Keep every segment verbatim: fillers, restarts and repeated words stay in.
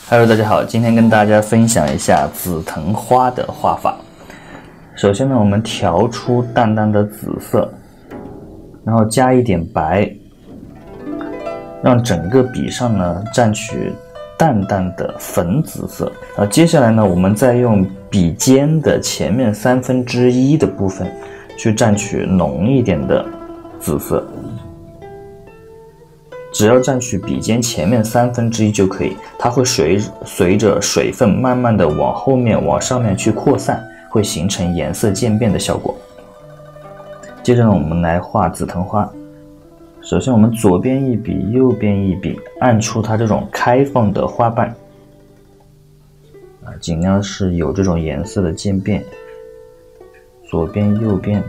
Hello， 大家好，今天跟大家分享一下紫藤花的画法。首先呢，我们调出淡淡的紫色，然后加一点白，让整个笔上呢占取淡淡的粉紫色。啊，接下来呢，我们再用笔尖的前面三分之一的部分去占取浓一点的紫色。只要占取笔尖前面三分之一就可以，它会随随着水分慢慢的往后面往上面去扩散，会形成颜色渐变的效果。接着呢，我们来画紫藤花。首先我们左边一笔，右边一笔，按出它这种开放的花瓣，啊，尽量是有这种颜色的渐变，左边右边。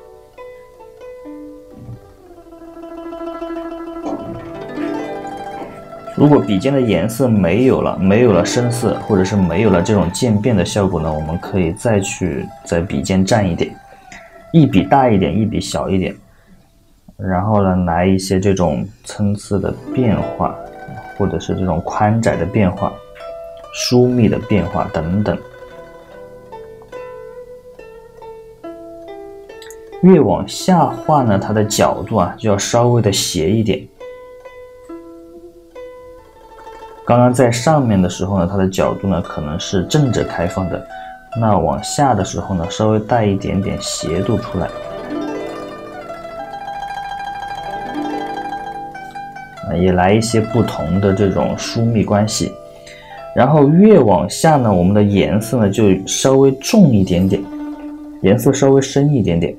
如果笔尖的颜色没有了，没有了深色，或者是没有了这种渐变的效果呢，我们可以再去在笔尖蘸一点，一笔大一点，一笔小一点，然后呢，来一些这种参差的变化，或者是这种宽窄的变化、疏密的变化等等。越往下画呢，它的角度啊就要稍微的斜一点。刚刚在上面的时候呢，它的角度呢可能是正着开放的，那往下的时候呢，稍微带一点点斜度出来。啊，也来一些不同的这种疏密关系。然后越往下呢，我们的颜色呢就稍微重一点点，颜色稍微深一点点。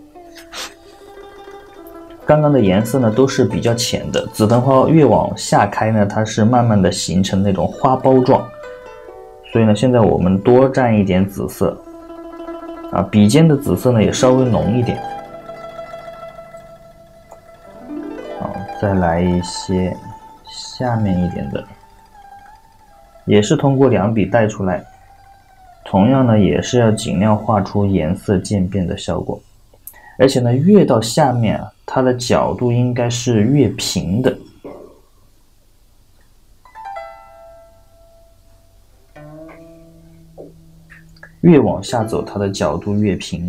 刚刚的颜色呢都是比较浅的，紫藤花越往下开呢，它是慢慢的形成那种花苞状，所以呢，现在我们多蘸一点紫色，啊，笔尖的紫色呢也稍微浓一点。好，再来一些下面一点的，也是通过两笔带出来，同样呢也是要尽量画出颜色渐变的效果。而且呢，越到下面啊，它的角度应该是越平的。越往下走，它的角度越平。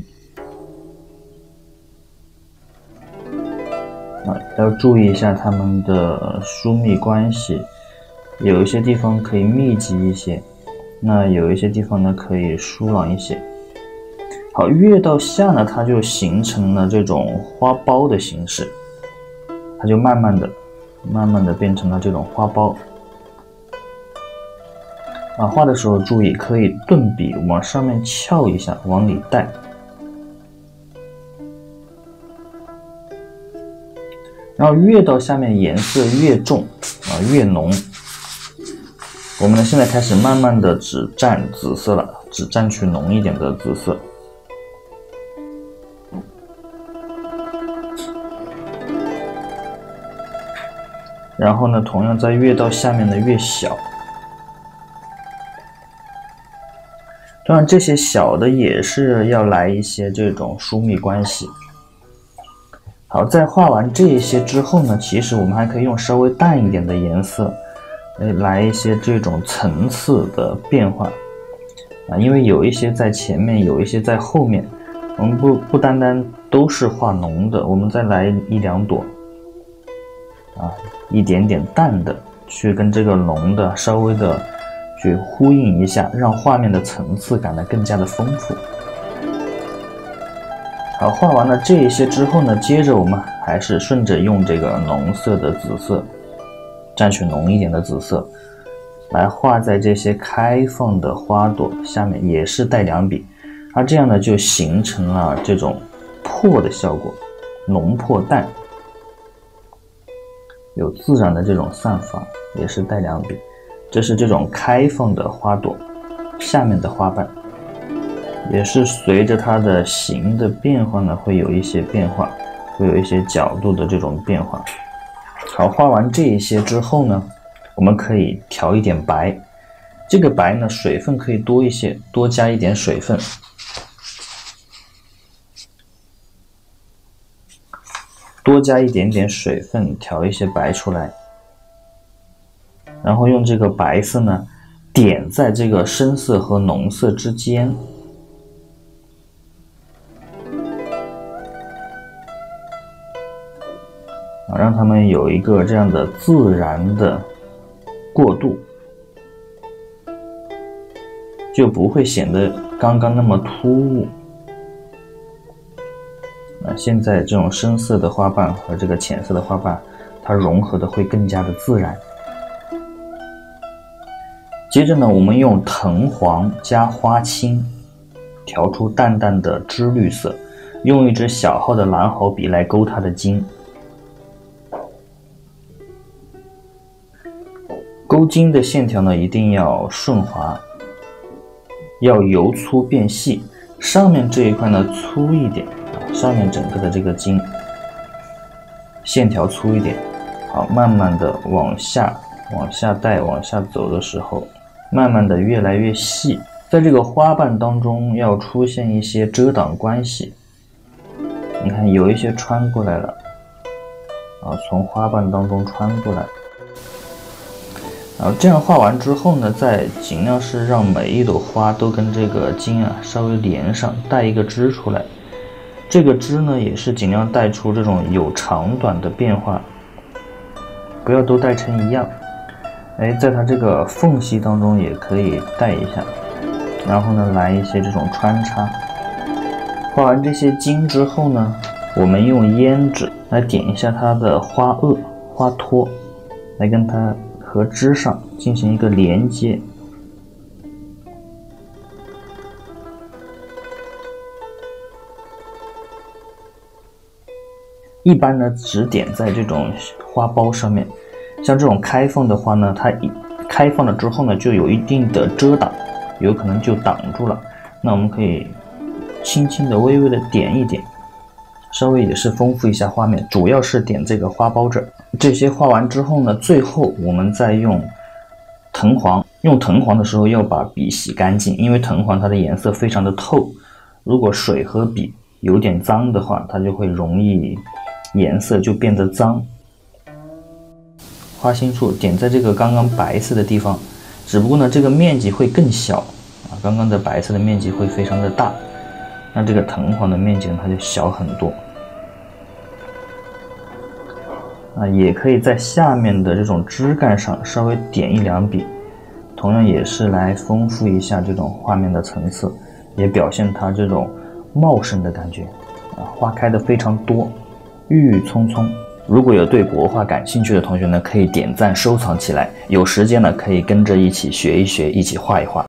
啊，要注意一下它们的疏密关系，有一些地方可以密集一些，那有一些地方呢可以疏朗一些。好，越到下呢，它就形成了这种花苞的形式，它就慢慢的、慢慢的变成了这种花苞。啊，画的时候注意，可以顿笔往上面翘一下，往里带。然后越到下面颜色越重啊，越浓。我们呢现在开始慢慢的只蘸紫色了，只蘸取浓一点的紫色。然后呢，同样在越到下面的越小。当然，这些小的也是要来一些这种疏密关系。好，在画完这些之后呢，其实我们还可以用稍微淡一点的颜色，来一些这种层次的变化啊，因为有一些在前面，有一些在后面，我们不不单单都是画浓的，我们再来一两朵。啊，一点点淡的去跟这个浓的稍微的去呼应一下，让画面的层次感呢更加的丰富。好，画完了这一些之后呢，接着我们还是顺着用这个浓色的紫色，蘸取浓一点的紫色，来画在这些开放的花朵下面，也是带两笔，而这样呢就形成了这种破的效果，浓破淡。有自然的这种散发，也是带两笔。这是这种开放的花朵下面的花瓣，也是随着它的形的变化呢，会有一些变化，会有一些角度的这种变化。好，画完这一些之后呢，我们可以调一点白。这个白呢，水分可以多一些，多加一点水分。多加一点点水分，调一些白出来，然后用这个白色呢， 点在这个深色和浓色之间，啊，让它们有一个这样的自然的过渡，就不会显得刚刚那么突兀。啊，现在这种深色的花瓣和这个浅色的花瓣，它融合的会更加的自然。接着呢，我们用藤黄加花青调出淡淡的芝绿色，用一支小号的蓝毫笔来勾它的茎。勾茎的线条呢，一定要顺滑，要由粗变细，上面这一块呢粗一点啊，上面整个的这个茎线条粗一点。好，慢慢的往下往下带往下走的时候，慢慢的越来越细，在这个花瓣当中要出现一些遮挡关系。你看有一些穿过来了啊，从花瓣当中穿过来。然后这样画完之后呢，再尽量是让每一朵花都跟这个茎啊稍微连上，带一个枝出来。这个枝呢也是尽量带出这种有长短的变化，不要都带成一样。哎，在它这个缝隙当中也可以带一下，然后呢来一些这种穿插。画完这些茎之后呢，我们用胭脂来点一下它的花萼、花托，来跟它和枝上进行一个连接。一般呢只点在这种花苞上面，像这种开放的花呢，它一开放了之后呢，就有一定的遮挡，有可能就挡住了。那我们可以轻轻的、微微的点一点，稍微也是丰富一下画面，主要是点这个花苞这儿。这些画完之后呢，最后我们再用藤黄，用藤黄的时候要把笔洗干净，因为藤黄它的颜色非常的透，如果水和笔有点脏的话，它就会容易颜色就变得脏。花心处点在这个刚刚白色的地方，只不过呢这个面积会更小啊，刚刚的白色的面积会非常的大，那这个藤黄的面积呢它就小很多。啊，也可以在下面的这种枝干上稍微点一两笔，同样也是来丰富一下这种画面的层次，也表现它这种茂盛的感觉。啊，花开的非常多，郁郁葱葱。如果有对国画感兴趣的同学呢，可以点赞收藏起来，有时间呢可以跟着一起学一学，一起画一画。